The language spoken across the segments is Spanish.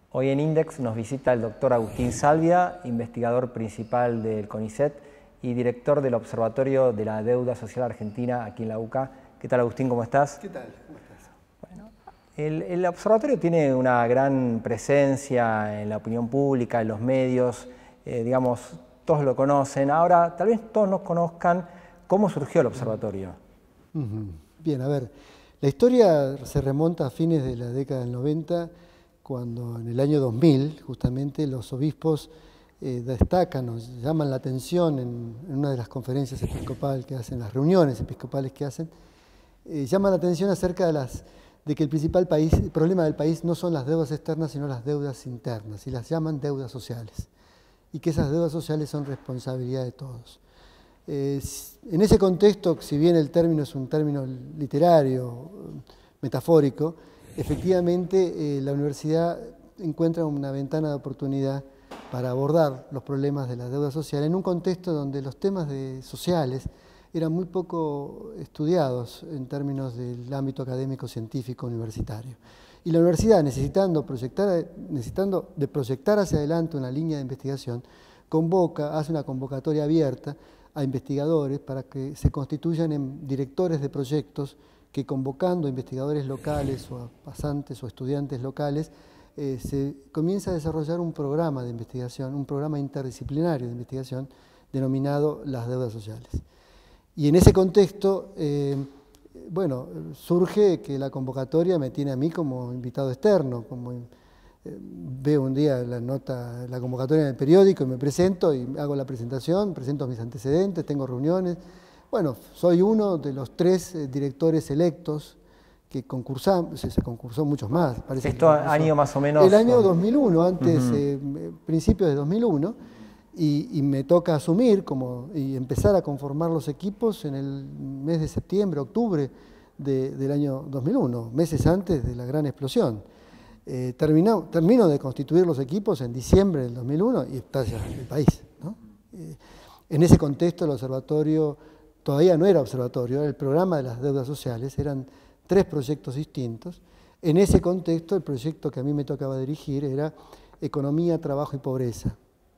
Hoy en Index nos visita el doctor Agustín Salvia, investigador principal del CONICET y director del Observatorio de la Deuda Social Argentina aquí en la UCA. ¿Qué tal, Agustín? ¿Cómo estás? ¿Qué tal? ¿Cómo estás? Bueno, el observatorio tiene una gran presencia en la opinión pública, en los medios, digamos, todos lo conocen. Ahora, tal vez todos no conozcan cómo surgió el observatorio. Bien, a ver, la historia se remonta a fines de la década del 90, cuando en el año 2000, justamente, los obispos destacan, nos llaman la atención en una de las conferencias episcopales que hacen, las reuniones episcopales que hacen, llaman la atención acerca de que el principal problema del país no son las deudas externas, sino las deudas internas, y las llaman deudas sociales, y que esas deudas sociales son responsabilidad de todos. En ese contexto, si bien el término es un término literario, metafórico, efectivamente la universidad encuentra una ventana de oportunidad para abordar los problemas de la deuda social en un contexto donde los temas sociales eran muy poco estudiados en términos del ámbito académico, científico, universitario. Y la universidad, necesitando de proyectar hacia adelante una línea de investigación, hace una convocatoria abierta a investigadores para que se constituyan en directores de proyectos que, convocando investigadores locales o a pasantes o estudiantes locales, se comienza a desarrollar un programa de investigación, un programa interdisciplinario de investigación denominado las deudas sociales. Y en ese contexto, bueno, surge que la convocatoria me tiene a mí como invitado externo, veo un día la convocatoria en el periódico y me presento y hago la presentación, presento mis antecedentes, tengo reuniones. Bueno, soy uno de los 3 directores electos que concursamos, se concursó muchos más. Parece ¿Esto año más o menos? El año 2001, antes, principios de 2001, y me toca asumir y empezar a conformar los equipos en el mes de septiembre, octubre del año 2001, meses antes de la gran explosión. Termino de constituir los equipos en diciembre del 2001 y estalla el país, ¿no? En ese contexto el observatorio todavía no era observatorio, era el programa de las deudas sociales, eran 3 proyectos distintos. En ese contexto el proyecto que a mí me tocaba dirigir era Economía, Trabajo y Pobreza.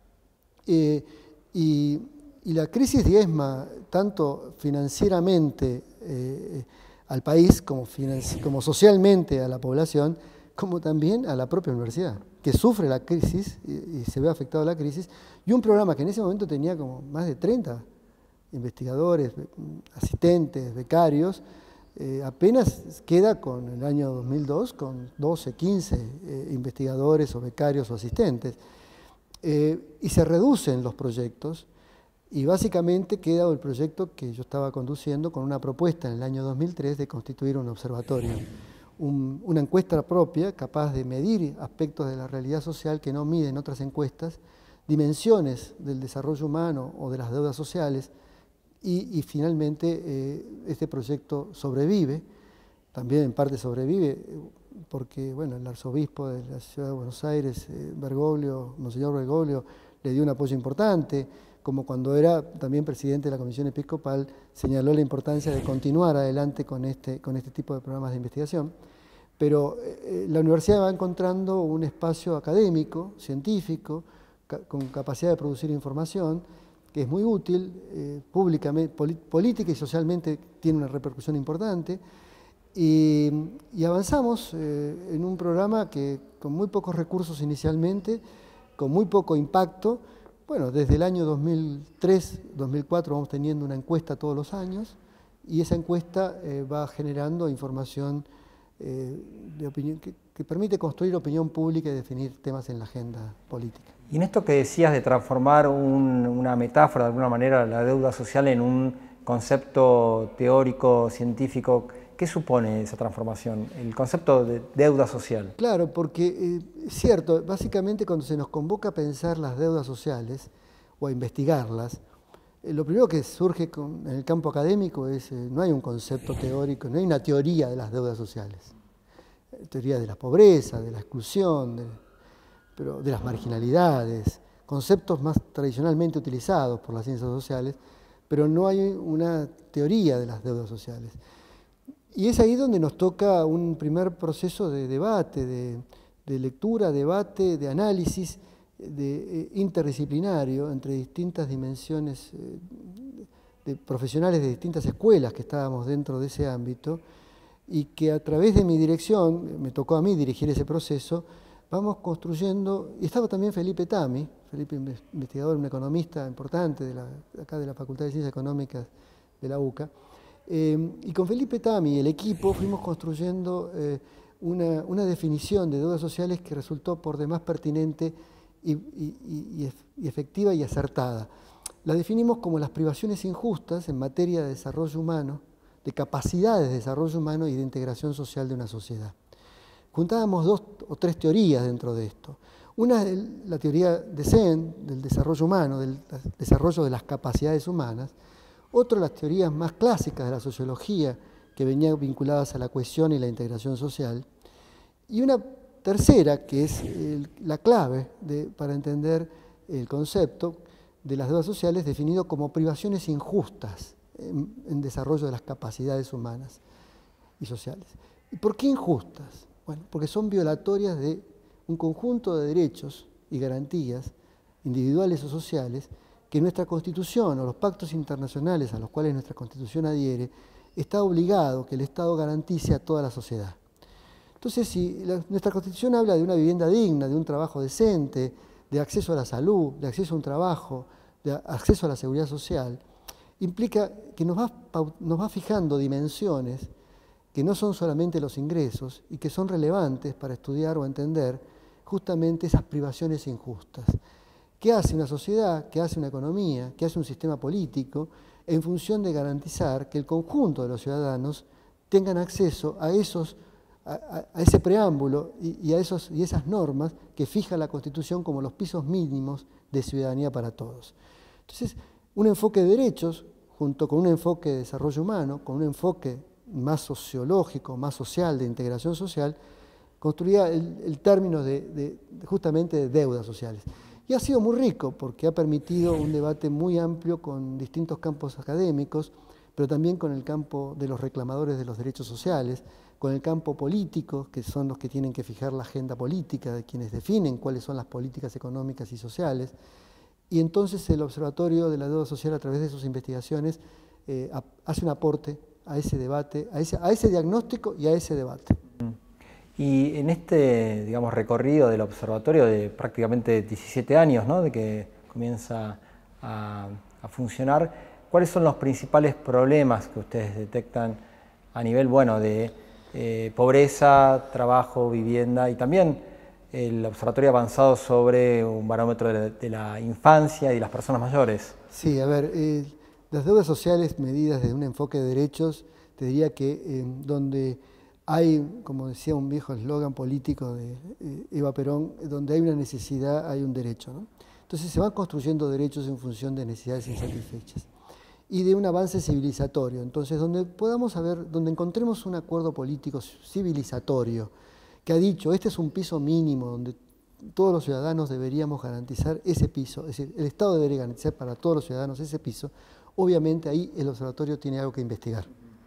Y la crisis diezma tanto financieramente al país como socialmente a la población, como también a la propia universidad, que sufre la crisis y se ve afectado a la crisis, y un programa que en ese momento tenía como más de 30 investigadores, asistentes, becarios, apenas queda con el año 2002 con 12, 15 investigadores o becarios o asistentes, y se reducen los proyectos, y básicamente queda el proyecto que yo estaba conduciendo con una propuesta en el año 2003 de constituir un observatorio. Una encuesta propia capaz de medir aspectos de la realidad social que no miden otras encuestas, dimensiones del desarrollo humano o de las deudas sociales, y finalmente este proyecto sobrevive, también en parte sobrevive porque bueno, el arzobispo de la ciudad de Buenos Aires, Monseñor Bergoglio, le dio un apoyo importante, como cuando era también presidente de la Comisión Episcopal, señaló la importancia de continuar adelante con este tipo de programas de investigación. Pero la universidad va encontrando un espacio académico, científico, con capacidad de producir información, que es muy útil, públicamente, política y socialmente tiene una repercusión importante, y avanzamos en un programa que con muy pocos recursos inicialmente, con muy poco impacto. Bueno, desde el año 2003, 2004 vamos teniendo una encuesta todos los años, y esa encuesta va generando información de opinión que permite construir opinión pública y definir temas en la agenda política. Y en esto que decías de transformar una metáfora, de alguna manera, la deuda social en un concepto teórico, científico, ¿qué supone esa transformación, el concepto de deuda social? Claro, porque es cierto, básicamente cuando se nos convoca a pensar las deudas sociales o a investigarlas, lo primero que surge en el campo académico es, no hay un concepto teórico, no hay una teoría de las deudas sociales. Teoría de la pobreza, de la exclusión, de las marginalidades, conceptos más tradicionalmente utilizados por las ciencias sociales, pero no hay una teoría de las deudas sociales. Y es ahí donde nos toca un primer proceso de debate, de de lectura, debate, de análisis interdisciplinario entre distintas dimensiones de profesionales de distintas escuelas que estábamos dentro de ese ámbito, y que a través de mi dirección, me tocó a mí dirigir ese proceso, vamos construyendo, y estaba también Felipe Tami, Felipe investigador, un economista importante acá de la Facultad de Ciencias Económicas de la UCA, y con Felipe Tami y el equipo fuimos construyendo una definición de deudas sociales que resultó por demás pertinente y efectiva y acertada. La definimos como las privaciones injustas en materia de desarrollo humano, de capacidades de desarrollo humano y de integración social de una sociedad. Juntábamos 2 o 3 teorías dentro de esto. Una es la teoría de Sen, del desarrollo humano, del desarrollo de las capacidades humanas. Otra, las teorías más clásicas de la sociología, que venían vinculadas a la cohesión y la integración social. Y una tercera, que es la clave para entender el concepto de las deudas sociales, definido como privaciones injustas en desarrollo de las capacidades humanas y sociales. ¿Y por qué injustas? Bueno, porque son violatorias de un conjunto de derechos y garantías individuales o sociales que nuestra Constitución o los pactos internacionales a los cuales nuestra Constitución adhiere está obligado que el Estado garantice a toda la sociedad. Entonces, si nuestra Constitución habla de una vivienda digna, de un trabajo decente, de acceso a la salud, de acceso a un trabajo, de acceso a la seguridad social, implica que nos va fijando dimensiones que no son solamente los ingresos y que son relevantes para estudiar o entender justamente esas privaciones injustas. ¿Qué hace una sociedad? ¿Qué hace una economía? ¿Qué hace un sistema político? En función de garantizar que el conjunto de los ciudadanos tengan acceso a ese preámbulo y esas normas que fija la Constitución como los pisos mínimos de ciudadanía para todos. Entonces, un enfoque de derechos, junto con un enfoque de desarrollo humano, con un enfoque más sociológico, más social, de integración social, construía el término justamente de deudas sociales. Y ha sido muy rico porque ha permitido un debate muy amplio con distintos campos académicos, pero también con el campo de los reclamadores de los derechos sociales, con el campo político, que son los que tienen que fijar la agenda política, de quienes definen cuáles son las políticas económicas y sociales. Y entonces el Observatorio de la Deuda Social, a través de sus investigaciones, hace un aporte a ese debate, a ese diagnóstico y a ese debate. Y en este, digamos, recorrido del observatorio de prácticamente 17 años, ¿no?, de que comienza a funcionar, ¿cuáles son los principales problemas que ustedes detectan a nivel, bueno, de pobreza, trabajo, vivienda, y también el observatorio avanzado sobre un barómetro de la infancia y las personas mayores? Sí, a ver, las deudas sociales medidas desde un enfoque de derechos, te diría que donde hay, como decía un viejo eslogan político de Eva Perón, donde hay una necesidad hay un derecho, ¿no? Entonces se van construyendo derechos en función de necesidades insatisfechas y de un avance civilizatorio. Entonces, donde donde encontremos un acuerdo político civilizatorio que ha dicho, este es un piso mínimo donde todos los ciudadanos deberíamos garantizar ese piso, es decir, el Estado debería garantizar para todos los ciudadanos ese piso, obviamente ahí el observatorio tiene algo que investigar.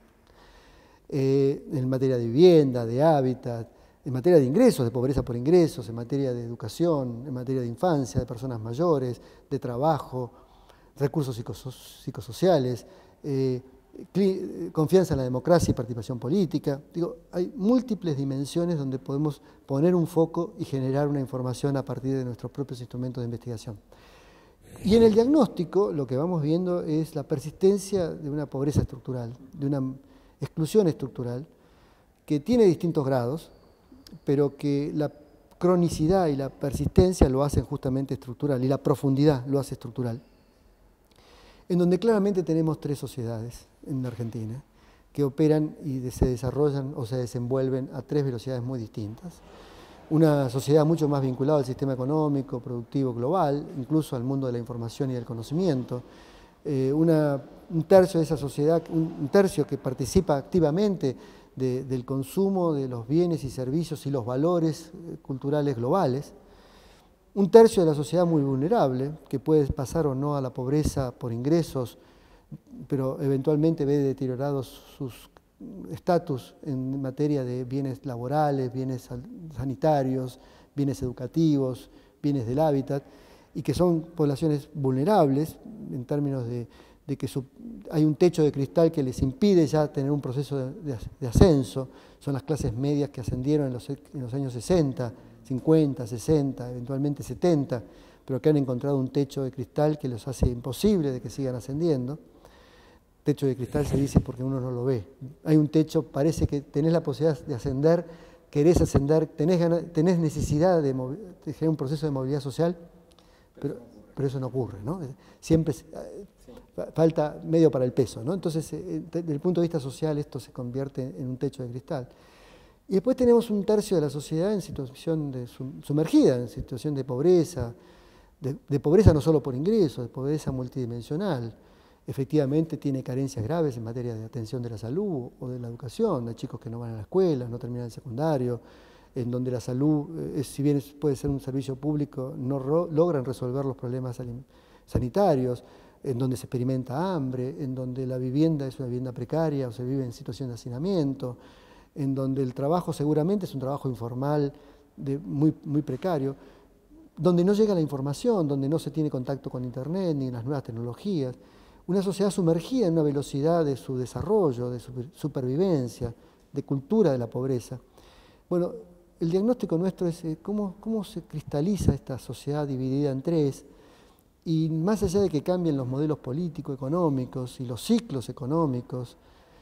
En materia de vivienda, de hábitat, en materia de ingresos, de pobreza por ingresos, en materia de educación, en materia de infancia, de personas mayores, de trabajo, recursos psicosociales, confianza en la democracia y participación política. Digo, hay múltiples dimensiones donde podemos poner un foco y generar una información a partir de nuestros propios instrumentos de investigación. Y en el diagnóstico lo que vamos viendo es la persistencia de una pobreza estructural, de una exclusión estructural, que tiene distintos grados, pero que la cronicidad y la persistencia lo hacen justamente estructural, y la profundidad lo hace estructural. En donde claramente tenemos 3 sociedades en Argentina, que operan y se desarrollan o se desenvuelven a 3 velocidades muy distintas. Una sociedad mucho más vinculada al sistema económico, productivo global, incluso al mundo de la información y del conocimiento. Un tercio de esa sociedad, un tercio que participa activamente del consumo de los bienes y servicios y los valores culturales globales. Un tercio de la sociedad muy vulnerable, que puede pasar o no a la pobreza por ingresos, pero eventualmente ve deteriorados sus estatus en materia de bienes laborales, bienes sanitarios, bienes educativos, bienes del hábitat, y que son poblaciones vulnerables en términos de que hay un techo de cristal que les impide ya tener un proceso de ascenso. Son las clases medias que ascendieron en los años 60, 50, 60, eventualmente 70, pero que han encontrado un techo de cristal que los hace imposible de que sigan ascendiendo. Techo de cristal se dice porque uno no lo ve. Hay un techo, parece que tenés la posibilidad de ascender, querés ascender, tenés necesidad de generar un proceso de movilidad social, pero eso no ocurre, ¿no? Siempre falta medio para el peso, ¿no? Entonces, desde el punto de vista social, esto se convierte en un techo de cristal. Y después tenemos un tercio de la sociedad en situación sumergida, en situación de pobreza no solo por ingresos, de pobreza multidimensional. Efectivamente tiene carencias graves en materia de atención de la salud o de la educación. Hay chicos que no van a la escuela, no terminan el secundario, en donde la salud, si bien puede ser un servicio público, no logran resolver los problemas sanitarios, en donde se experimenta hambre, en donde la vivienda es una vivienda precaria o se vive en situación de hacinamiento, en donde el trabajo seguramente es un trabajo informal muy precario, donde no llega la información, donde no se tiene contacto con Internet ni las nuevas tecnologías. Una sociedad sumergida en una velocidad de su desarrollo, de su supervivencia, de cultura de la pobreza. Bueno, el diagnóstico nuestro es cómo se cristaliza esta sociedad dividida en tres, y más allá de que cambien los modelos político-económicos y los ciclos económicos,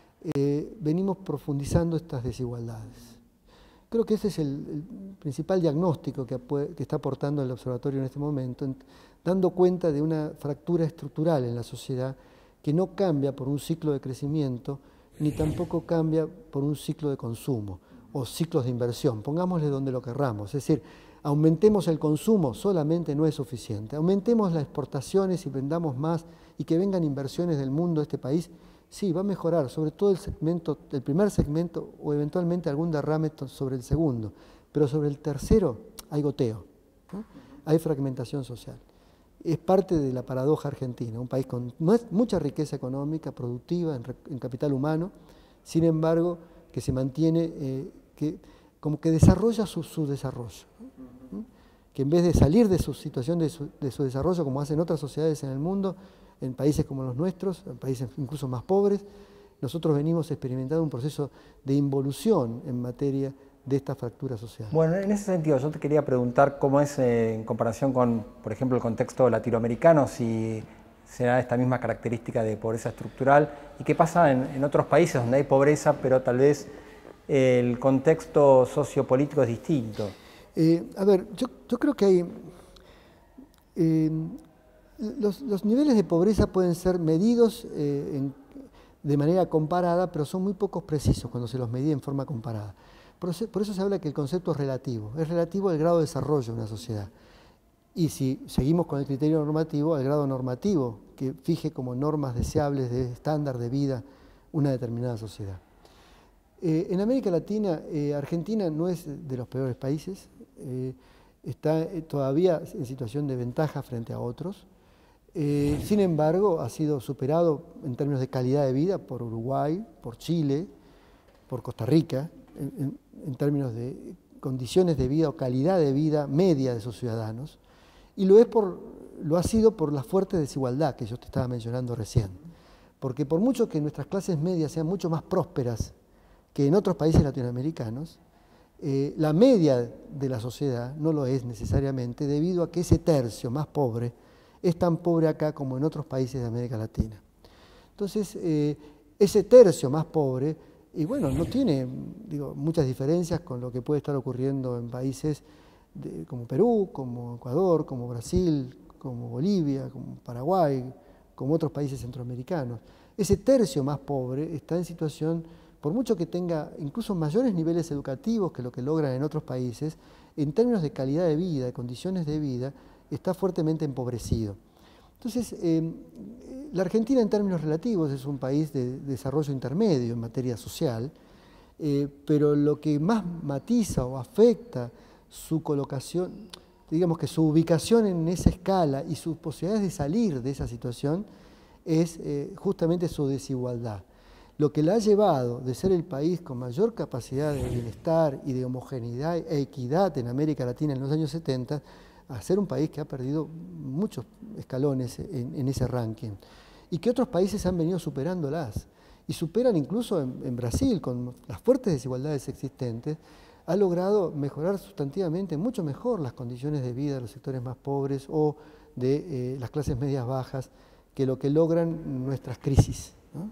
venimos profundizando estas desigualdades. Creo que ese es el principal diagnóstico que está aportando el observatorio en este momento, dando cuenta de una fractura estructural en la sociedad que no cambia por un ciclo de crecimiento, ni tampoco cambia por un ciclo de consumo o ciclos de inversión, pongámosle donde lo querramos. Es decir, aumentemos el consumo, solamente no es suficiente. Aumentemos las exportaciones y vendamos más y que vengan inversiones del mundo a este país, sí, va a mejorar, sobre todo el primer segmento o eventualmente algún derrame sobre el segundo, pero sobre el tercero hay goteo, ¿no? Hay fragmentación social. Es parte de la paradoja argentina, un país con mucha riqueza económica, productiva, en capital humano, sin embargo, que se mantiene, como que desarrolla su desarrollo, ¿no? Que en vez de salir de su situación, de su desarrollo, como hacen otras sociedades en el mundo, en países como los nuestros, en países incluso más pobres, nosotros venimos experimentando un proceso de involución en materia de esta fractura social. Bueno, en ese sentido yo te quería preguntar cómo es en comparación con, por ejemplo, el contexto latinoamericano, si se da esta misma característica de pobreza estructural y qué pasa en otros países donde hay pobreza, pero tal vez el contexto sociopolítico es distinto. A ver, yo creo que hay... Los niveles de pobreza pueden ser medidos de manera comparada, pero son muy poco precisos cuando se los mide en forma comparada. Por eso se habla que el concepto es relativo al grado de desarrollo de una sociedad. Y si seguimos con el criterio normativo, al grado normativo que fije como normas deseables de estándar de vida una determinada sociedad. En América Latina, Argentina no es de los peores países, está todavía en situación de ventaja frente a otros. Sin embargo, ha sido superado en términos de calidad de vida por Uruguay, por Chile, por Costa Rica, en términos de condiciones de vida o calidad de vida media de sus ciudadanos, y lo ha sido por la fuerte desigualdad que yo te estaba mencionando recién. Porque por mucho que nuestras clases medias sean mucho más prósperas que en otros países latinoamericanos, la media de la sociedad no lo es necesariamente, debido a que ese tercio más pobre es tan pobre acá como en otros países de América Latina. Entonces, ese tercio más pobre, y bueno, no tiene muchas diferencias con lo que puede estar ocurriendo en países como Perú, como Ecuador, como Brasil, como Bolivia, como Paraguay, como otros países centroamericanos. Ese tercio más pobre está en situación, por mucho que tenga incluso mayores niveles educativos que lo que logran en otros países, en términos de calidad de vida, de condiciones de vida, está fuertemente empobrecido. Entonces, la Argentina en términos relativos es un país de desarrollo intermedio en materia social, pero lo que más matiza o afecta su colocación, digamos que su ubicación en esa escala y sus posibilidades de salir de esa situación es justamente su desigualdad. lo que la ha llevado de ser el país con mayor capacidad de bienestar y de homogeneidad e equidad en América Latina en los años 70, a ser un país que ha perdido muchos escalones en ese ranking, y que otros países han venido superándolas, y superan incluso en Brasil, con las fuertes desigualdades existentes, ha logrado mejorar sustantivamente mucho mejor las condiciones de vida de los sectores más pobres o de las clases medias bajas que lo que logran nuestras crisis, ¿no?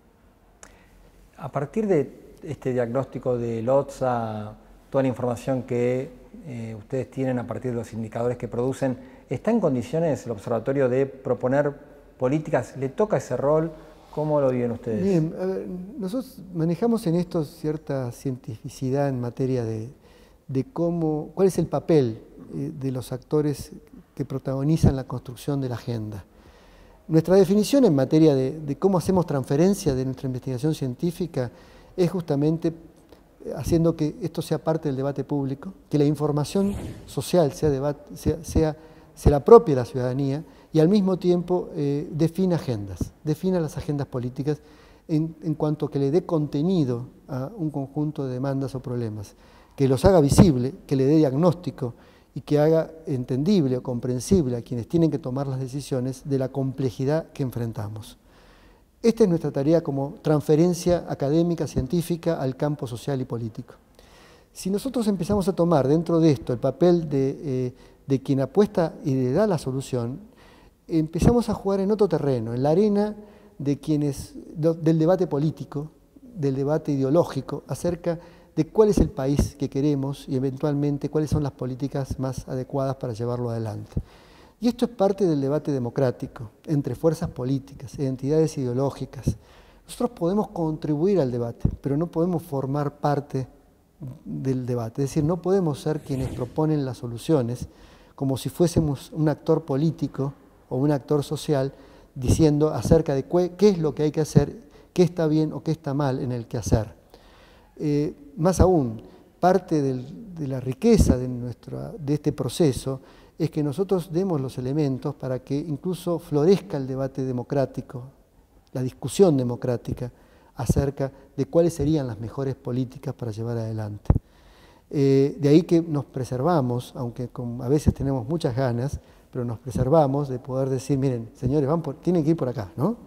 A partir de este diagnóstico de Lotsa, toda la información que ustedes tienen a partir de los indicadores que producen, ¿está en condiciones el observatorio de proponer políticas? ¿Le toca ese rol? ¿Cómo lo viven ustedes? Bien, a ver, nosotros manejamos en esto cierta cientificidad en materia de cuál es el papel de los actores que protagonizan la construcción de la agenda. Nuestra definición en materia de cómo hacemos transferencia de nuestra investigación científica es justamente haciendo que esto sea parte del debate público, que la información social se la apropie la ciudadanía y al mismo tiempo defina las agendas políticas en cuanto que le dé contenido a un conjunto de demandas o problemas, que los haga visible, que le dé diagnóstico y que haga entendible o comprensible a quienes tienen que tomar las decisiones de la complejidad que enfrentamos. Esta es nuestra tarea como transferencia académica, científica al campo social y político. Si nosotros empezamos a tomar dentro de esto el papel de quien apuesta y le da la solución, empezamos a jugar en otro terreno, en la arena del debate político, del debate ideológico acerca de cuál es el país que queremos y eventualmente cuáles son las políticas más adecuadas para llevarlo adelante. Y esto es parte del debate democrático entre fuerzas políticas, entidades ideológicas. Nosotros podemos contribuir al debate, pero no podemos formar parte del debate. Es decir, no podemos ser quienes proponen las soluciones como si fuésemos un actor político o un actor social diciendo acerca de qué es lo que hay que hacer, qué está bien o qué está mal en el quehacer. Más aún, parte de la riqueza de este proceso es que nosotros demos los elementos para que incluso florezca el debate democrático, la discusión democrática acerca de cuáles serían las mejores políticas para llevar adelante. De ahí que nos preservamos, aunque a veces tenemos muchas ganas, pero nos preservamos de poder decir, miren, señores, tienen que ir por acá, ¿no?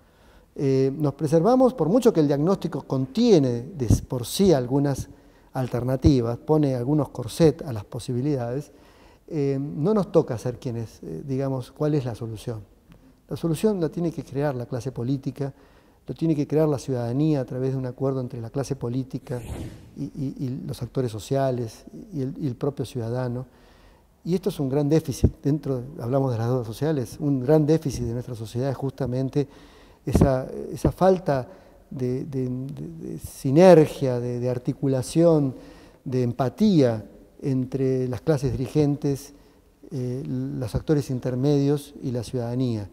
Nos preservamos, por mucho que el diagnóstico contiene por sí algunas alternativas, pone algunos corsets a las posibilidades, no nos toca ser quienes digamos cuál es la solución. La solución la tiene que crear la clase política, lo tiene que crear la ciudadanía a través de un acuerdo entre la clase política y los actores sociales y el propio ciudadano. Y esto es un gran déficit, hablamos de las dos sociales, un gran déficit de nuestra sociedad es justamente esa falta de sinergia, de articulación, de empatía entre las clases dirigentes, los actores intermedios y la ciudadanía.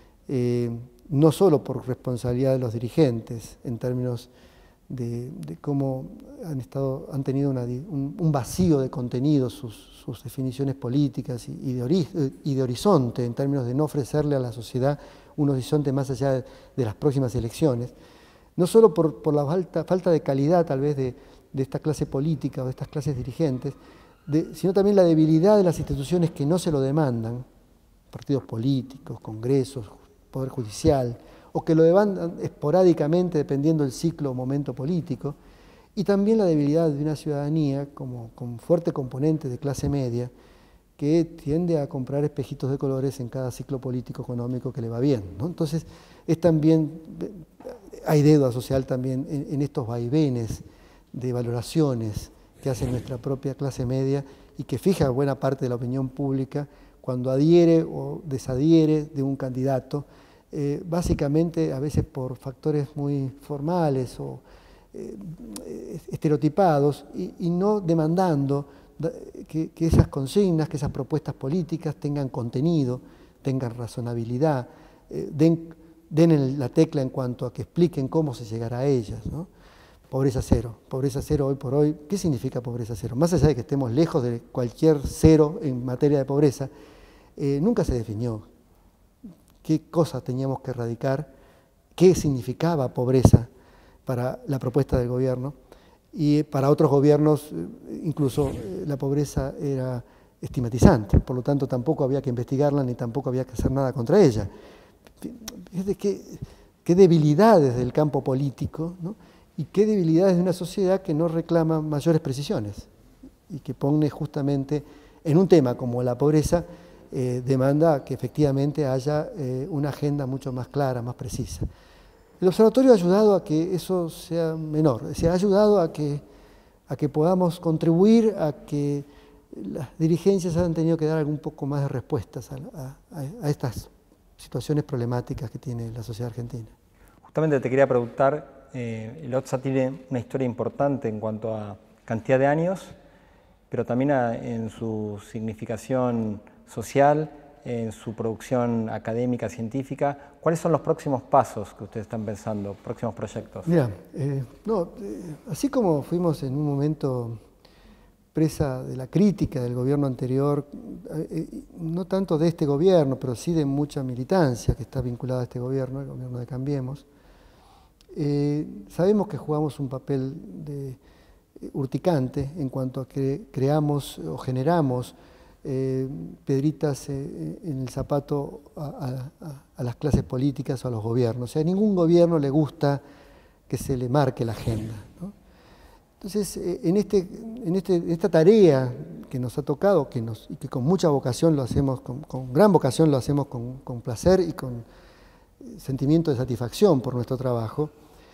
No solo por responsabilidad de los dirigentes, en términos de cómo han tenido un vacío de contenido sus definiciones políticas y de horizonte, en términos de no ofrecerle a la sociedad un horizonte más allá de las próximas elecciones, no solo por la falta de calidad tal vez de esta clase política o de estas clases dirigentes, sino también la debilidad de las instituciones que no se lo demandan, partidos políticos, congresos, poder judicial, o que lo demandan esporádicamente dependiendo del ciclo o momento político, y también la debilidad de una ciudadanía con fuerte componente de clase media que tiende a comprar espejitos de colores en cada ciclo político económico que le va bien, ¿no? Entonces, hay deuda social también en estos vaivenes de valoraciones que hace nuestra propia clase media y que fija buena parte de la opinión pública cuando adhiere o desadhiere de un candidato, básicamente a veces por factores muy formales o estereotipados y no demandando que esas consignas, que esas propuestas políticas tengan contenido, tengan razonabilidad, den en la tecla en cuanto a que expliquen cómo se llegará a ellas, ¿no? Pobreza cero hoy por hoy. ¿Qué significa pobreza cero? Más allá de que estemos lejos de cualquier cero en materia de pobreza, nunca se definió qué cosa teníamos que erradicar, qué significaba pobreza para la propuesta del gobierno, y para otros gobiernos incluso la pobreza era estigmatizante, por lo tanto tampoco había que investigarla ni tampoco había que hacer nada contra ella. Fíjate qué debilidades del campo político, ¿no? Y qué debilidades de una sociedad que no reclama mayores precisiones y que pone justamente en un tema como la pobreza, demanda que efectivamente haya una agenda mucho más clara, más precisa. El observatorio ha ayudado a que eso sea menor, se ha ayudado a que podamos contribuir a que las dirigencias hayan tenido que dar un poco más de respuestas a estas situaciones problemáticas que tiene la sociedad argentina. Justamente te quería preguntar, el OTSA tiene una historia importante en cuanto a cantidad de años, pero también en su significación social, en su producción académica, científica. ¿Cuáles son los próximos pasos que ustedes están pensando, próximos proyectos? Mira, así como fuimos en un momento presa de la crítica del gobierno anterior, no tanto de este gobierno, pero sí de mucha militancia que está vinculada a este gobierno, el gobierno de Cambiemos, sabemos que jugamos un papel urticante en cuanto a que creamos o generamos piedritas en el zapato a las clases políticas o a los gobiernos. O sea, a ningún gobierno le gusta que se le marque la agenda, ¿no? Entonces, en esta tarea que nos ha tocado, y que con mucha vocación lo hacemos, con gran vocación lo hacemos con placer y con sentimiento de satisfacción por nuestro trabajo,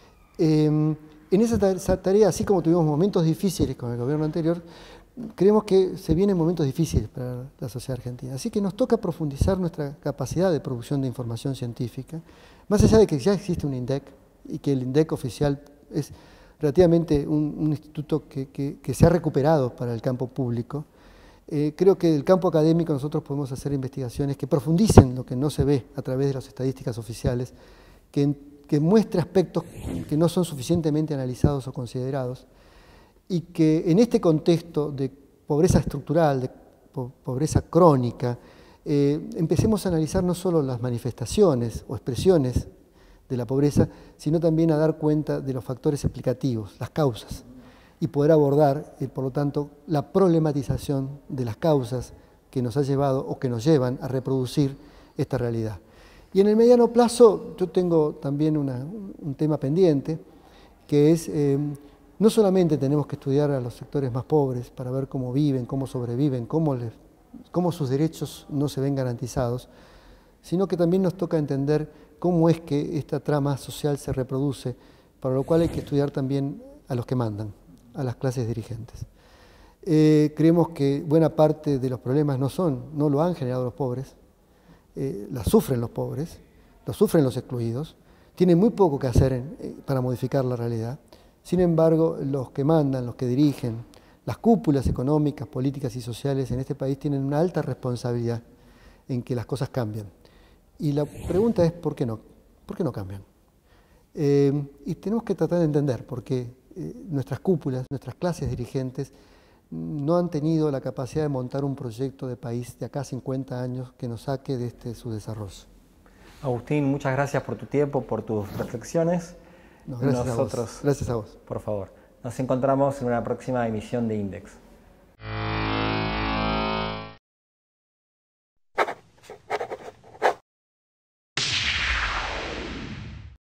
en esa tarea, así como tuvimos momentos difíciles con el gobierno anterior, creemos que se vienen momentos difíciles para la sociedad argentina. Así que nos toca profundizar nuestra capacidad de producción de información científica, más allá de que ya existe un INDEC y que el INDEC oficial es relativamente un instituto que se ha recuperado para el campo público. Creo que del campo académico nosotros podemos hacer investigaciones que profundicen lo que no se ve a través de las estadísticas oficiales, que muestre aspectos que no son suficientemente analizados o considerados, y que en este contexto de pobreza estructural, de pobreza crónica, empecemos a analizar no solo las manifestaciones o expresiones de la pobreza, sino también a dar cuenta de los factores explicativos, las causas, y poder abordar, por lo tanto, la problematización de las causas que nos ha llevado o que nos llevan a reproducir esta realidad. Y en el mediano plazo yo tengo también un tema pendiente, que es no solamente tenemos que estudiar a los sectores más pobres para ver cómo viven, cómo sobreviven, cómo sus derechos no se ven garantizados, sino que también nos toca entender cómo es que esta trama social se reproduce, para lo cual hay que estudiar también a los que mandan, a las clases dirigentes. Creemos que buena parte de los problemas no lo han generado los pobres, las sufren los pobres, los sufren los excluidos, tienen muy poco que hacer para modificar la realidad. Sin embargo, los que mandan, los que dirigen, las cúpulas económicas, políticas y sociales en este país tienen una alta responsabilidad en que las cosas cambien. Y la pregunta es, ¿por qué no? ¿Por qué no cambian? Y tenemos que tratar de entender por qué nuestras cúpulas, nuestras clases dirigentes no han tenido la capacidad de montar un proyecto de país de acá a 50 años que nos saque de su desarrollo. Agustín, muchas gracias por tu tiempo, por tus reflexiones. No, gracias a vos. Gracias a vos. Por favor. Nos encontramos en una próxima emisión de Index.